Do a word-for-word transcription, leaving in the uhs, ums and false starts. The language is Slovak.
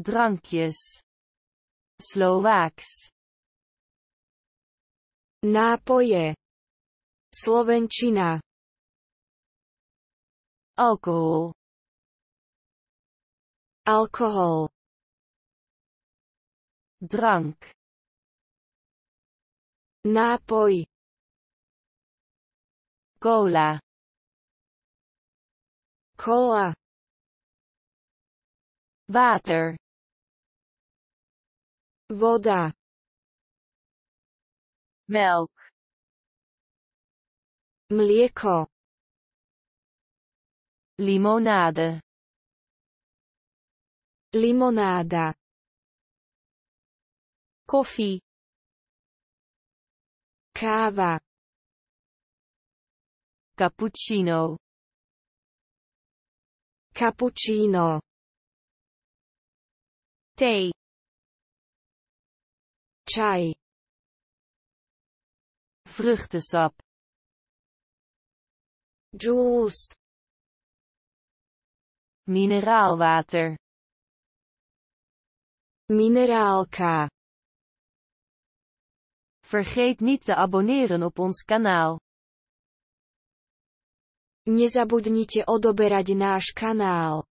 Drankjes. Slovaaks. Nápoje. Slovenčina. Alcohol. Alkohol. Drank. Nápoj. Cola. Cola. Water. Voda. Melk. Mlieko. Limonade. Limonáda. Koffie. Káva. Cappuccino. Cappuccino. Thee. Čaj. Vruchtensap. Juice. Mineraalwater. Minerálka. Vergeet niet te abonneren op ons kanaal. Nezabudnite odoberať náš kanál.